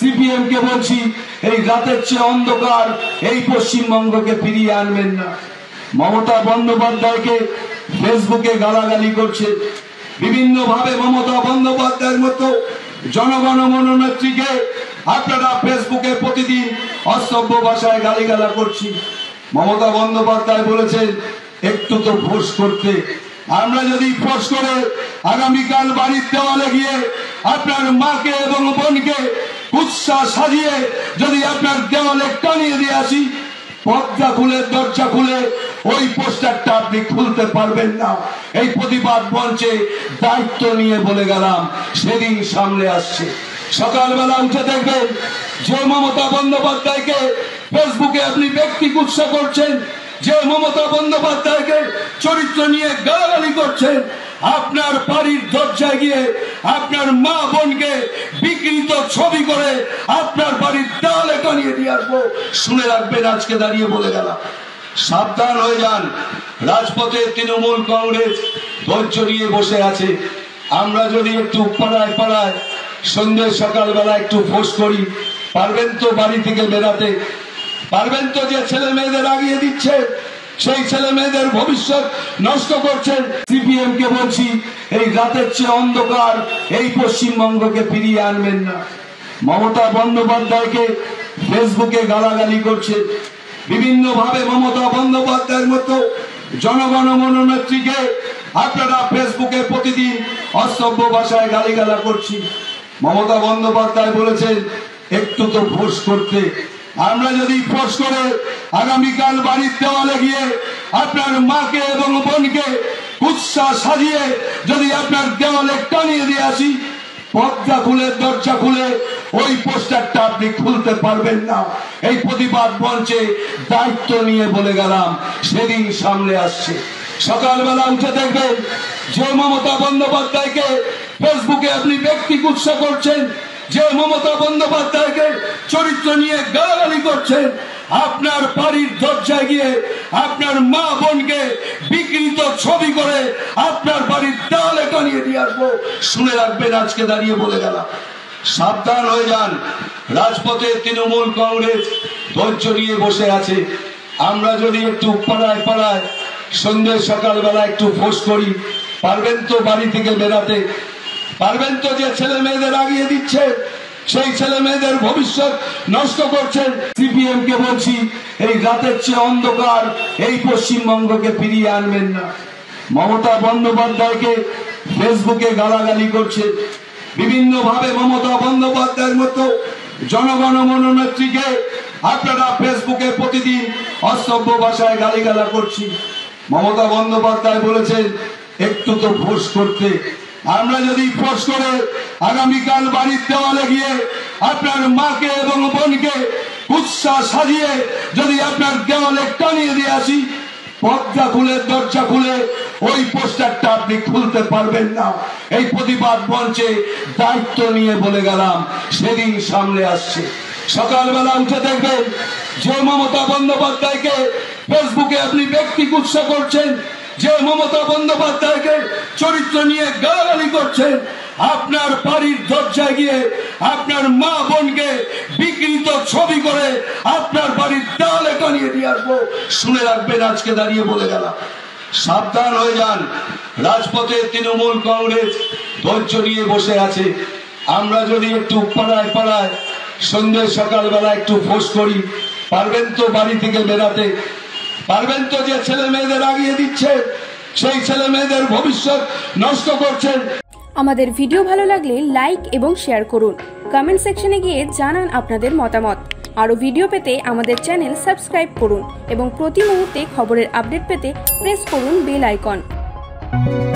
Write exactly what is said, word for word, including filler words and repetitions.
CPM কে বলছি, এই রাতের চেয়ে অন্ধকার এই পশ্চিমবঙ্গকে ফিরিয়ে আনবেন না। মমতা বন্দ্যোপাধ্যায়কে ফেসবুকে গালাগালি করছে, বিভিন্ন ভাবে মমতা বন্দ্যোপাধ্যায়ের মতো জনগণ মনোনেত্রীকে আপনারা ফেসবুকে প্রতিদিন অসভ্য ভাষায় গালিগালা করছি। মমতা বন্দ্যোপাধ্যায় বলেছেন একটু তো ফোর্স করতে। আমরা যদি ফোর্স করে আগামীকাল বাড়ির দেওয়ালে গিয়ে আপনার মাকে এবং বোনকে কুৎসা সাজিয়ে যদি আপনার দেওয়ালে টানিয়ে দিয়ে আসি, পর্দা খুলে দরজা খুলে ওই পোস্টারটা আপনি খুলতে পারবেন না। এই প্রতিবাদ মঞ্চে দায়িত্ব নিয়ে বলে গেলাম, সেদিন সামনে আসছে। সকালবেলা উঠে দেখবেন যে মমতা বন্দ্যোপাধ্যায়কে ফেসবুকে আপনি ব্যক্তি কুৎসা করছেন, যে মমতা বন্দ্যোপাধ্যায়কে চরিত্র নিয়ে গালাগালি করছেন, আপনার বাড়ির দরজায় গিয়ে আপনার মা বোনকে বিকৃত ছবি করে আপনার বাড়ির দেওয়ালে টানিয়ে দিয়ে আসবো। শুনে রাখবেন, আজকে দাঁড়িয়ে বলে গেলাম, সাবধান হয়ে যান। রাজপথে তৃণমূল কংগ্রেস ধৈর্য নিয়ে বসে আছে। আমরা যদি একটু পাড়ায় পাড়ায় সন্ধ্যে সকালবেলা একটু ফোর্স করি, পারবেন তো বাড়ি থেকে বেরাতে? পারবেন তো? যে ছেলে মেয়েদের আগিয়ে দিচ্ছে, সেই ছেলে মেয়েদের ভবিষ্যৎ নষ্ট করছেন। সিপিএম কে বলছি, এই রাতের চেয়ে অন্ধকার এই পশ্চিমবঙ্গকে ফিরিয়ে আনবেন না। মমতা বন্দ্যোপাধ্যায়কে ফেসবুকে গালাগালি করছে, বিভিন্ন ভাবে মমতা বন্দ্যোপাধ্যায়ের মতো জনগণ মনোনেত্রীকে আপনারা ফেসবুকে প্রতিদিন অসভ্য ভাষায় গালিগালা করছি। মমতা বন্দ্যোপাধ্যায় বলেছেন একটু তো ফোর্স করতে। আমরা যদি ফোর্স করে আগামীকাল বাড়ির দেওয়ালে গিয়ে আপনার মাকে এবং বোনকে কুৎসা সাজিয়ে যদি আপনার দেওয়ালে টানিয়ে দিয়ে আসি, পর্দা খুলে দরজা খুলে ওই পোস্টারটা আপনি খুলতে পারবেন না। এই প্রতিবাদ মঞ্চে দায়িত্ব নিয়ে বলে গেলাম, সেদিন সামনে আসছে। সকালবেলা উঠে দেখবেন যে মমতা বন্দ্যোপাধ্যায়কে ফেসবুকে আপনি ব্যক্তি কুৎসা করছেন, যে মমতা বন্দ্যোপাধ্যায়কে চরিত্র নিয়ে গালাগালি করছেন, আপনার বাড়ির দরজায় গিয়ে আপনার মা বোনকে বিকৃত ছবি করে আপনার বাড়ির দেওয়ালে টানিয়ে দিয়ে আসবো। শুনে রাখবেন, আজকে দাঁড়িয়ে বলে গেলাম, সাবধান হয়ে যান। রাজপথে তৃণমূল কংগ্রেস ধৈর্য নিয়ে বসে আছে। আমরা যদি একটু পাড়ায় পাড়ায় সন্ধ্যে সকালবেলা একটু ফোর্স করি, পারবেন তো বাড়ি থেকে বেরাতে? পারবেন তো? যে ছেলে মেয়েদের আগিয়ে দিচ্ছে, সেই ছেলে মেয়েদের ভবিষ্যৎ নষ্ট করছেন। সিপিএম কে বলছি, এই রাতের চেয়ে অন্ধকার এই পশ্চিমবঙ্গকে ফিরিয়ে আনবেন না। মমতা বন্দ্যোপাধ্যায়কে ফেসবুকে গালাগালি করছে, বিভিন্ন ভাবে মমতা বন্দ্যোপাধ্যায়ের মতো জনগণ মনোনেত্রীকে আপনারা ফেসবুকে প্রতিদিন অসভ্য ভাষায় গালিগালা করছি। মমতা বন্দ্যোপাধ্যায় বলেছেন একটু তো ফোর্স করতে। আমরা যদি ফোর্স করে আগামীকাল বাড়ির দেওয়ালে গিয়ে আপনার মাকে এবং বোনকে কুৎসা সাজিয়ে যদি আপনার দেওয়ালে টানিয়ে দিয়ে আসি, পর্দা খুলে দরজা খুলে ওই পোস্টারটা আপনি খুলতে পারবেন না। এই প্রতিবাদ মঞ্চে দায়িত্ব নিয়ে বলে গেলাম, সেদিন সামনে আসছে। সকালবেলা উঠে দেখবেন যে মমতা বন্দ্যোপাধ্যায়কে ফেসবুকে আপনি ব্যক্তি কুৎসা করছেন, যে মমতা বন্দ্যোপাধ্যায়কে চরিত্র নিয়ে গালাগালি করছেন, আপনার বাড়ির দরজায় গিয়ে আপনার মা বোনকে বিকৃত ছবি করে আপনার বাড়ির দেওয়ালে টানিয়ে দিয়ে আসবো। শুনে রাখবেন, আজকে দাঁড়িয়ে বলে গেলাম, সাবধান হয়ে যান। রাজপথে তৃণমূল কংগ্রেস ধৈর্য নিয়ে বসে আছে। আমরা যদি একটু পাড়ায় পাড়ায় সন্ধ্যে সকালবেলা একটু ফোর্স করি, পারবেন তো বাড়ি থেকে বেরাতে? পারবেন তো? যে ছেলে মেয়েদের আগিয়ে দিচ্ছে, সেই ছেলে মেয়েদের ভবিষ্যৎ নষ্ট করছেন। আমাদের ভিডিও ভালো লাগলে লাইক এবং শেয়ার করুন। কমেন্ট সেকশনে গিয়ে জানান আপনাদের মতামত। আরো ভিডিও পেতে আমাদের চ্যানেল সাবস্ক্রাইব করুন এবং প্রতি মুহূর্তে খবরের আপডেট পেতে প্রেস করুন বেল আইকন।